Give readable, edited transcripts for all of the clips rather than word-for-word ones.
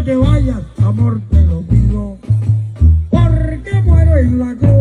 no te vayas, amor, te lo pido, porque muero en la cruz.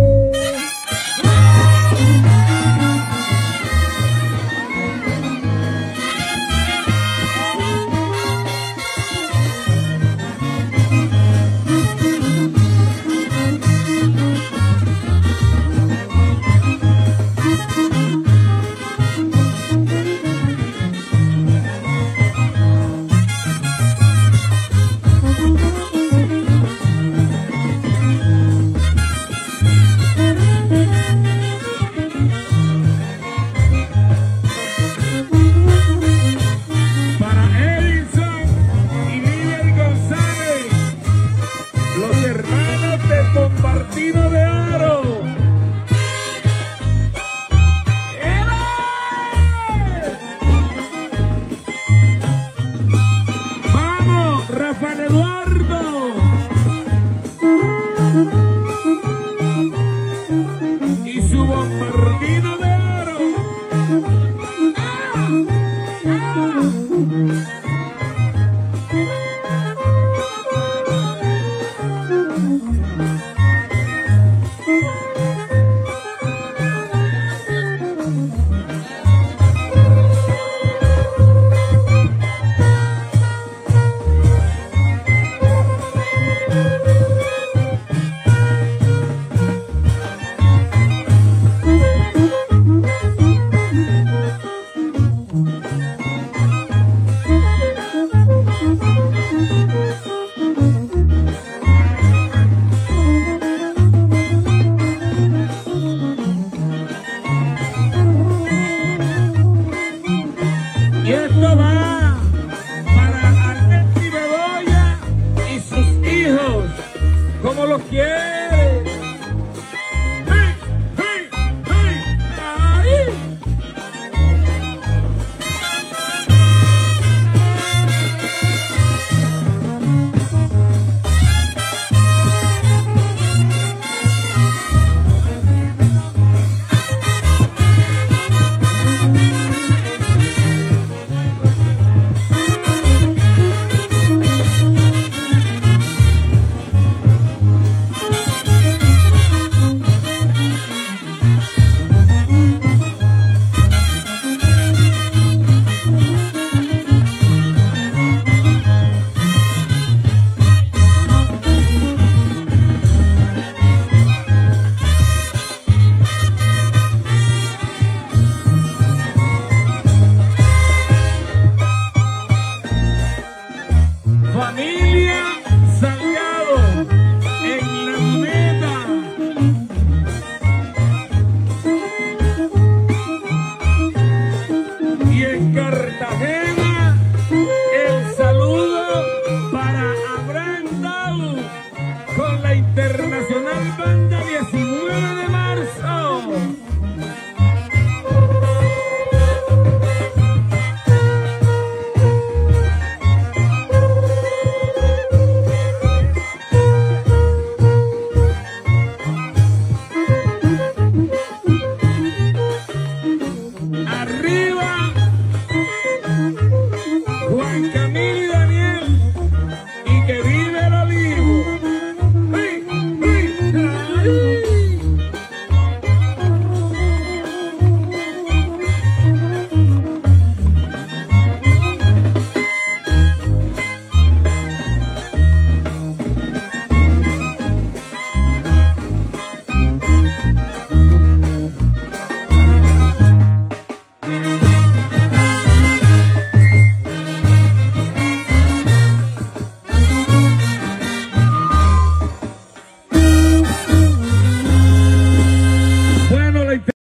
Partido de Aro. Vamos, Rafael Eduardo. Y su bombardino de Aro. Y esto va para Alexis Bedoya y sus hijos, como los quiere. ¡Hey, hey, hey! ¡Ahí! Familia Salgado en la meta. Y en carrera.